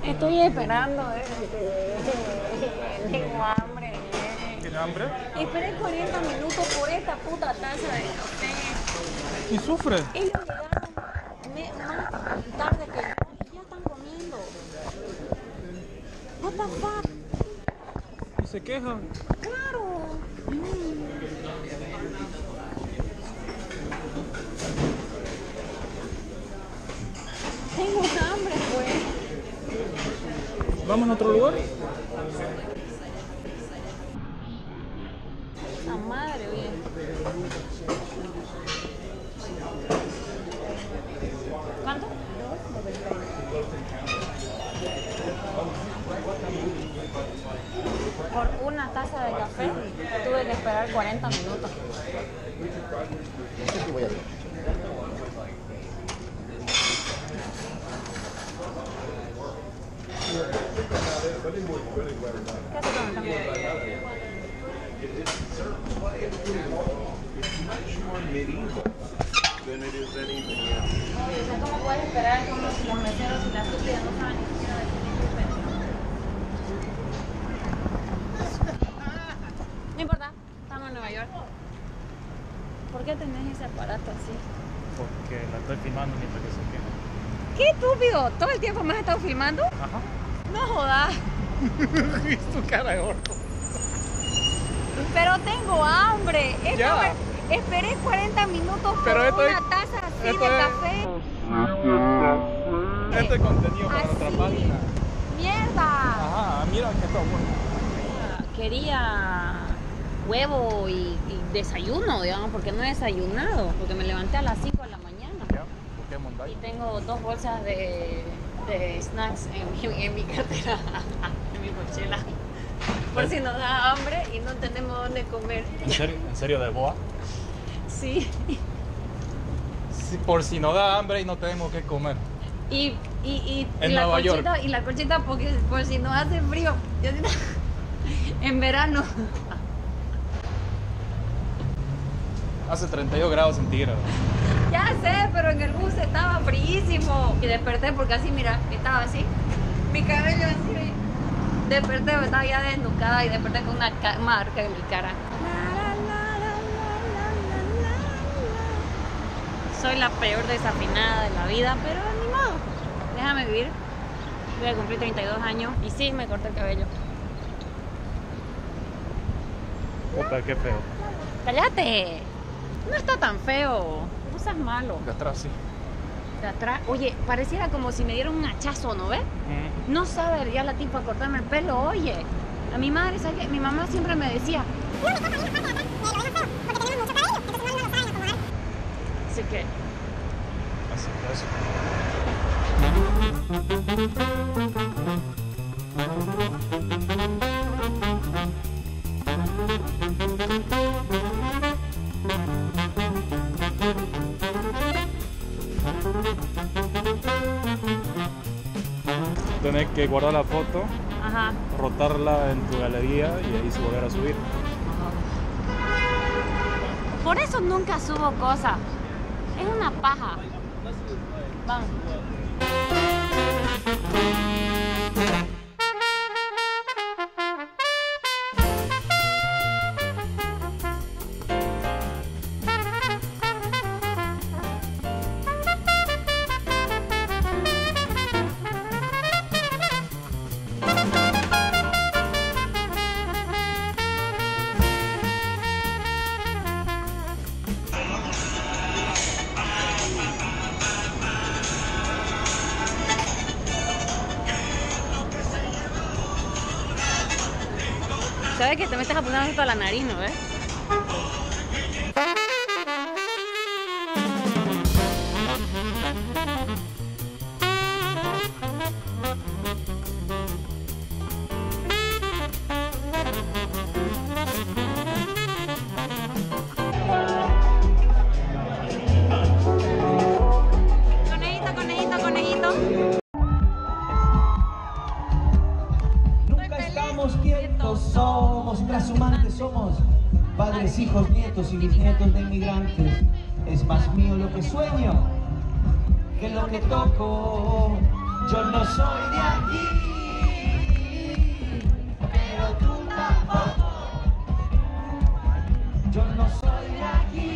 Estoy esperando. Tengo hambre. ¿Tiene hambre? Esperé 40 minutos por esta puta taza de café. ¿Y sufre? Ellos llegaron más tarde que yo y ya están comiendo. What the fuck? ¿Y se quejan? Claro. Tengo hambre, pues. ¿Vamos a otro lugar? La madre, bien. ¿Cuánto? Por una taza de café tuve que esperar 40 minutos. ¿Qué voy a hacer? ¿Qué hace con el café? ¿Cómo puedes esperar con los meseros y las estúpidas no saben ni siquiera definir tu precio? No importa, estamos en Nueva York. ¿Por qué tenés ese aparato así? Porque la estoy filmando mientras que se queja. ¡Qué estúpido! ¿Todo el tiempo me has estado filmando? Ajá. No jodas. ¿Y tu cara de orto? Pero tengo hambre. Ya. Esperé 40 minutos por Pero una taza así de café. Este es contenido para nuestra Así. página. ¡Mierda! Ajá, mira que está bueno. Quería huevo y desayuno, digamos, porque no he desayunado. Porque me levanté a las 5 de la mañana. Ya, Pokémon Y Day. tengo 2 bolsas de snacks en mi cartera, en mi mochila. Por si nos da hambre y no tenemos dónde comer. ¿En serio de boa? Sí. Sí, por si no da hambre y no tenemos que comer. Y En la Nueva colchita, York. y la colchita porque por si no hace frío. En verano. Hace 32 grados centígrados. Ya sé, pero en el bus estaba fríísimo. Y desperté porque así, mira, estaba así. Mi cabello así. Desperté, estaba ya desnucada y desperté con una marca en mi cara. Soy la peor desafinada de la vida, pero ni modo. Déjame vivir. Voy a cumplir 32 años y sí, me corté el cabello. Puta, qué feo. ¡Cállate! No está tan feo. No seas malo. De atrás sí. De atrás, oye, pareciera como si me dieran un hachazo, ¿no ves? No sabe ya la tipa cortarme el pelo, oye. A mi madre, ¿sabes qué? Mi mamá siempre me decía. Así que. Así que eso. Tenés que guardar la foto, Ajá. rotarla en tu galería y ahí se volver a subir. Por eso nunca subo cosas. Es una paja. Vamos. ¿Sabes que te me estás apuntando esto a la nariz, no ves? Conejito, conejito, conejito. Nunca estamos quietos, somos transhumantes, somos padres, hijos, nietos y bisnietos de inmigrantes. Es más mío lo que sueño que lo que toco. Yo no soy de aquí, pero tú tampoco. Yo no soy de aquí,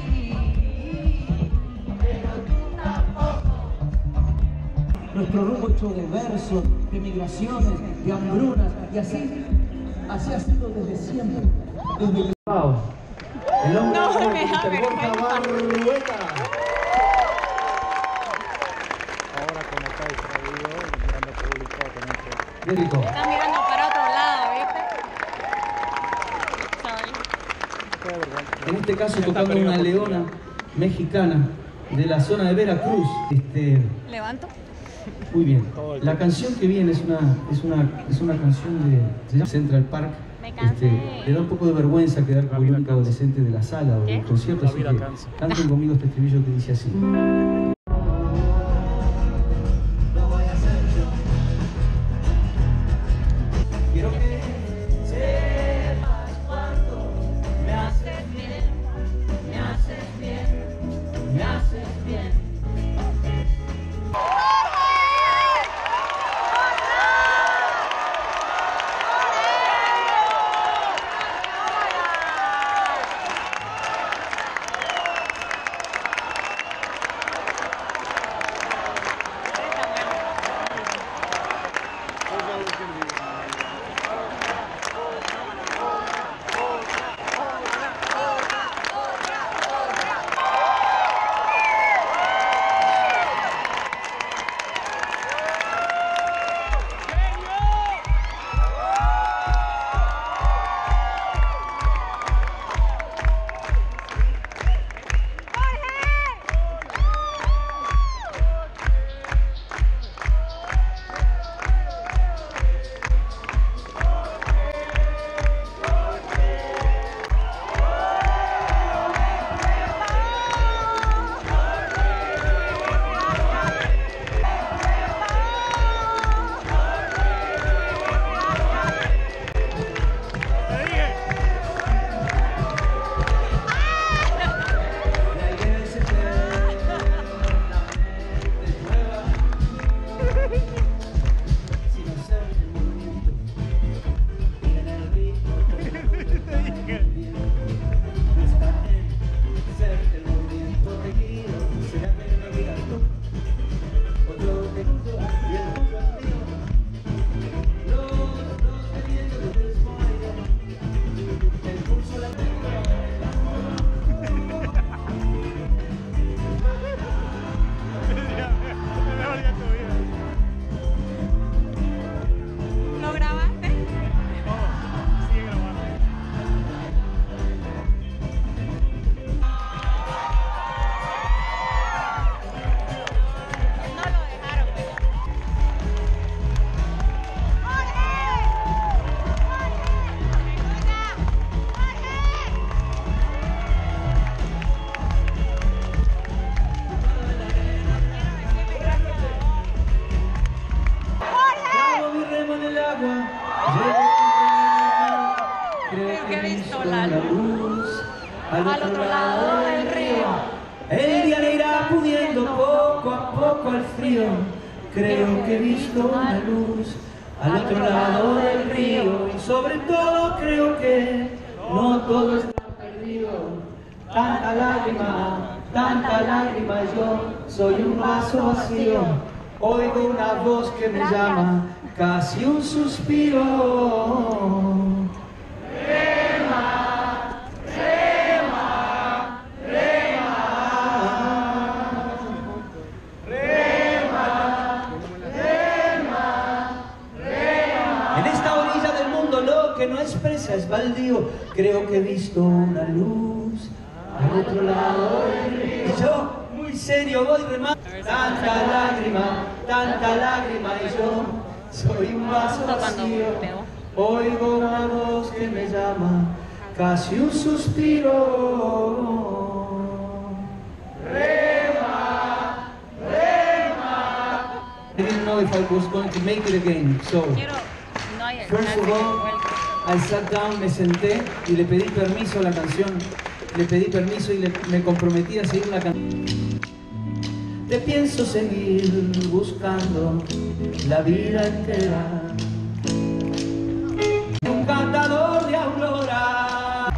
pero tú tampoco. Nuestro rumbo hecho de versos, de migraciones, de hambrunas, y así ha sido desde siempre. Desde el... Wow. El hombre No, de me da vergüenza. Barrueta. Ahora como está distraído, mirando público, también Qué rico. Está mirando para otro lado, ¿viste? Sorry. En este caso tocando una leona mexicana de la zona de Veracruz. Levanto. Muy bien. La canción que viene es una canción de se llama Central Park. Me cansé. Le da un poco de vergüenza quedar como el único adolescente de la sala o del concierto, La así vida que cansa. canten conmigo este estribillo que dice así. Quiero que sepas cuánto me haces bien, me haces bien, me haces bien. ¿Lo grabaste? sigue grabando. No lo dejaron, pero... Clavo mi remo en el agua, creo que he visto la luz al otro lado del río. El día le irá pudiendo poco a poco al frío. Creo que he visto una luz al otro lado del río. Y sobre todo creo que no todo está perdido. Tanta lágrima, yo soy un vaso vacío. Oigo una voz que me llama, casi un suspiro. Rema, rema, rema, rema, rema. En esta orilla del mundo lo que no expresa es baldío. Creo que he visto una luz al otro lado del río. Y yo, muy serio, voy remando. Tanta lágrima y yo soy un vaso vacío. Oigo una voz que me llama, casi un suspiro. Rema, rema. I didn't know if I was going to make it again, so Quiero... No hay... first of all, I sat down, me senté y le pedí permiso a la canción. Le pedí permiso y me comprometí a seguir la canción. te pienso seguir buscando la vida entera. Un cantador de aurora.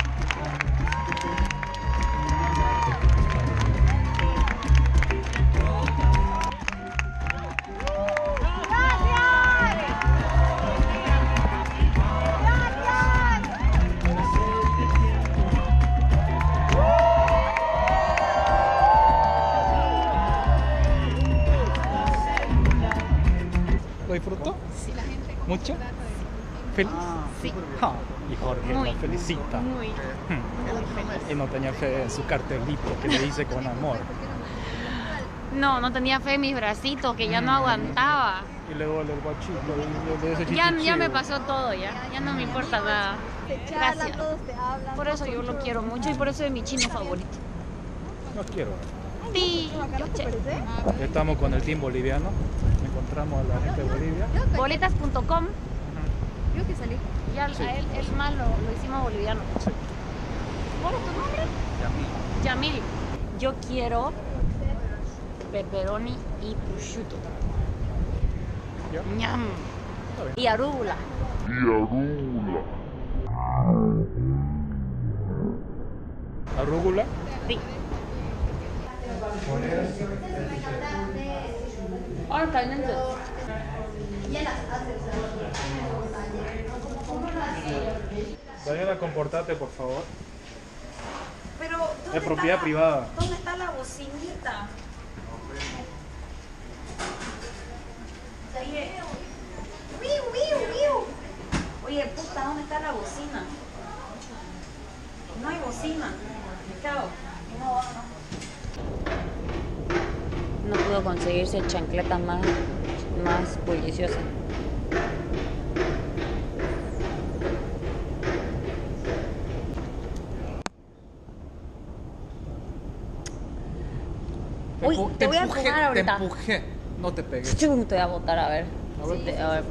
¿Lo disfrutó? Sí, la gente. ¿Mucho? ¿Feliz? Sí. Ah, y Jorge Muy, lo felicita. muy. Y no tenía fe en su cartelito que le hice con amor. No tenía fe en mis bracitos, que ya no aguantaba. Y le duele el guachito de ese Ya chichichivo. me pasó todo, ya no me importa nada. Te charlan, Gracias. todos te hablan. Por eso yo lo quiero mucho y por eso es mi chino favorito. No quiero. Sí, ¿No te parece? Estamos con el team boliviano. Encontramos a la gente de Bolivia. Boletas.com, Creo que salí. ya Sí. a él más lo hicimos boliviano. Sí. ¿Cuál es tu nombre? Yamil. Yo quiero pepperoni y prosciutto. ¿Ya? Ñam. Está bien. Y arúgula. ¿Arúgula? Sí. Ahora caliente. Daniela, comportate, por favor. Pero Es propiedad privada. ¿Dónde está la bocinita? Oye, miu, miu, miu. Oye, puta, ¿dónde está la bocina? No hay bocina. Chao. No pudo conseguirse chancletas más bulliciosas. Uy, te voy a empujar ahorita. Te empujé, no te pegué. Chum, te voy a botar, a ver. A ver. Sí, a ver.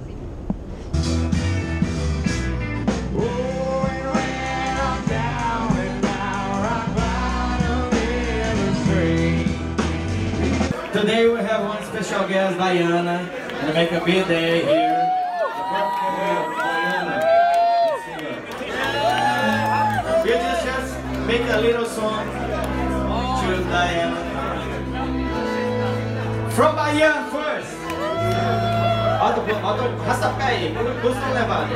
Today we have one special guest, Diana, and make a big day here. The birthday of Diana. We just make a little song to Diana. From Bahia first. Bota o rastapé aí, busca levado.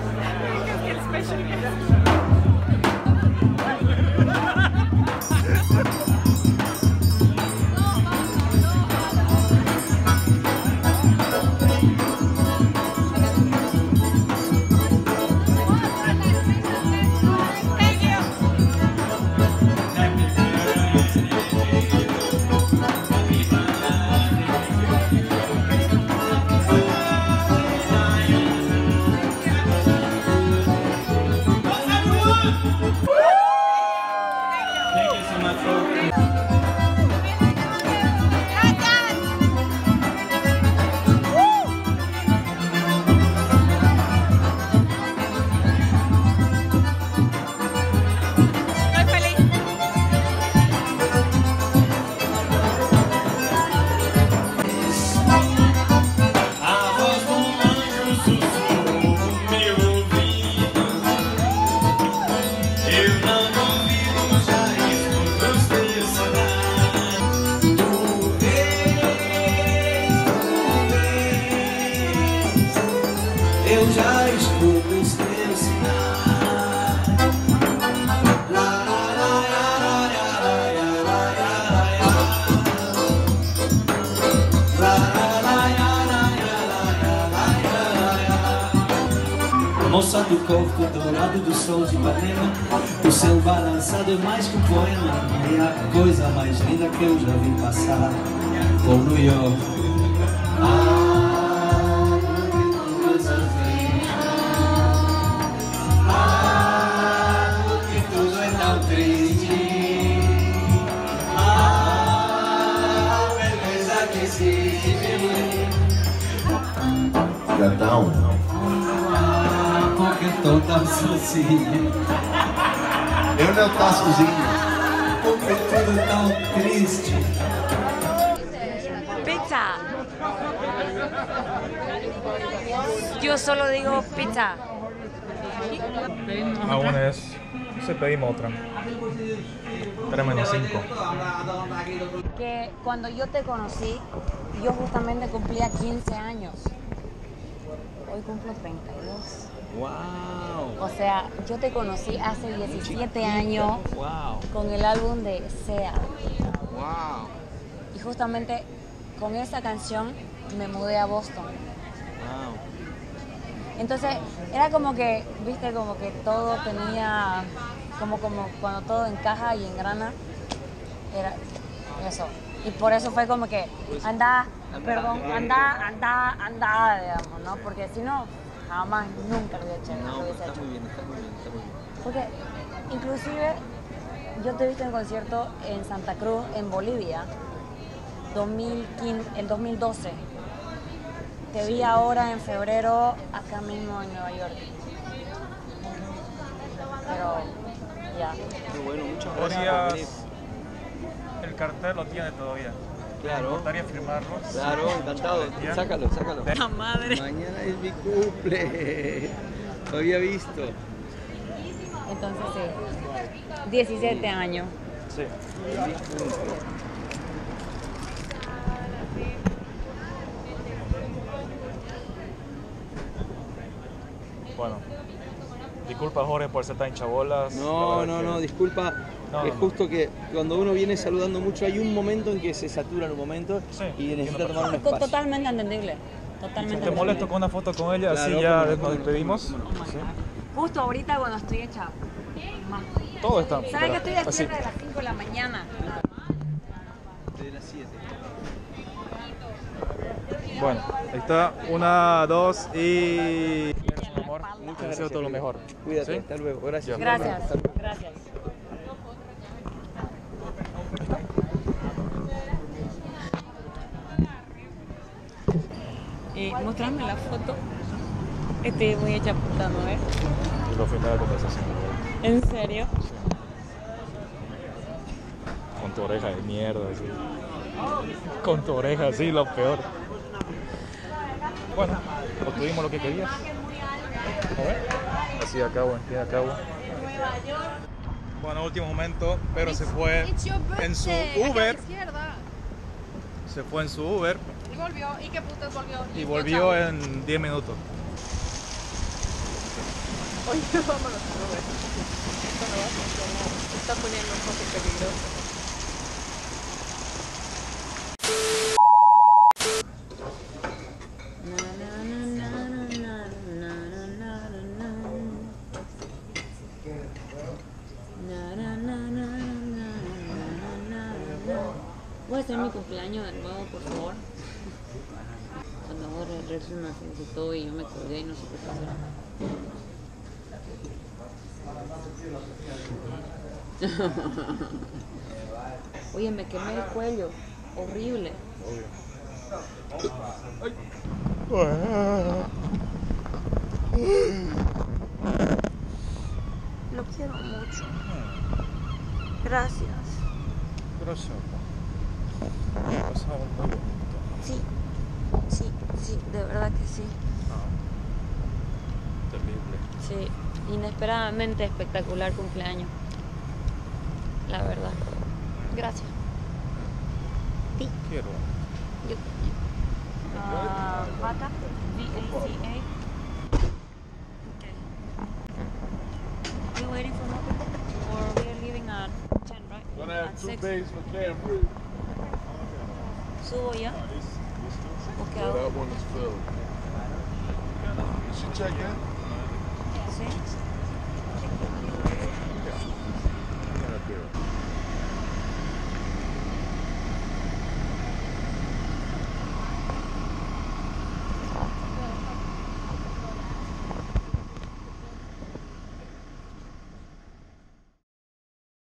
Thank you so much for Estoy feliz. a voz do anjo sussurrou no meu ouvido. Eu não duvido, já escuto os teus sinais. Tu vês, eu já escuto os teus sinais. La, la, la, la, la, la, la, la, la, la. Moça do corpo dourado do sol de Ipanema, o céu balançado é mais que um poema. É a coisa mais linda que eu já vi passar por New York. Ah, que coisa fina. Ah, que tudo é tão triste. Ah, beleza que existe. Gatão. Porque tô tão sozinho, Eu não tá sozinho. porque tudo tão triste. Yo solo digo pizza. Aún es. Se pedimos otra. 3 menos 5. Que cuando yo te conocí, yo justamente cumplía 15 años. Hoy cumplo 32. ¡Wow! O sea, yo te conocí hace 17 años ¡Wow! con el álbum de Sea. ¡Wow! Y justamente con esa canción me mudé a Boston. ¡Wow! Entonces, era como que, viste, como que todo tenía, como cuando todo encaja y engrana, era eso. Y por eso fue como que, anda, digamos, ¿no? Porque si no, jamás, nunca lo hubiera hecho. No, lo hubiese está hecho. muy bien, está muy bien, está muy bien. Porque, inclusive, yo te he visto en concierto en Santa Cruz, en Bolivia, el 2012. Te vi ahora en febrero acá mismo en Nueva York. Pero ya. Qué bueno, muchas gracias por venir. El cartel lo tiene todavía. ¿Me Claro, gustaría firmarlo? claro, encantado. ¿Ya? Sácalo, sácalo. La madre. Mañana es mi cumple. Lo había visto. Entonces sí. 17 años. Sí. Bueno, disculpa Jorge por ser tan chabolas. No, no, no, disculpa. No, Es no, justo que cuando uno viene saludando mucho hay un momento en que se satura en un momento Sí, y necesita entiendo tomar un espacio. Totalmente entendible. Totalmente ¿Te molesto con una foto con ella? Claro, Así ya cómo no, nos despedimos. cómo no. Sí. Justo ahorita cuando estoy hecha. Todo está. ¿Sabes que estoy así. despierta de las 5 de la mañana? De las 7. Bueno, ahí está. 1, 2 y. Amor, Muchas te deseo gracias. todo lo mejor. Cuídate, ¿Sí? hasta luego. Gracias. Ya. Gracias. Hasta luego. Gracias. Mostrarme la foto. Estoy muy hecha puta, ¿no ves? Y lo fin de la conversación. ¿En serio? Con tu oreja de mierda, así. Con tu oreja, así, lo peor. Bueno, obtuvimos lo que querías. A ver. Así acabo, aquí acabo. Bueno, último momento, pero se fue en su Uber. Se fue en su Uber Y volvió. ¿Y qué putas volvió? y volvió en 10 minutos. Oye, vámonos a Uber. Esto no va a funcionar. Se está poniendo un poco peligroso. ¿Voy a hacer mi cumpleaños de nuevo, por favor? Cuando ahora el Rex me felicitó y yo me colgué y no supe qué hacer. Oye, me quemé el cuello. Horrible. Lo quiero mucho. Gracias. Gracias. Pasaba muy bonito. Sí, sí, sí, de verdad que sí. Terrible. Sí, inesperadamente espectacular cumpleaños. La verdad. Gracias. Sí. Quiero. Yo. Vaca. VACA. Okay. Are you waiting for more people? Or we are leaving at 10, right? Gonna have At 2 6. bays for bamboo. Subo ya. ¿O qué hago? That one is filled. Did she check in? Sí.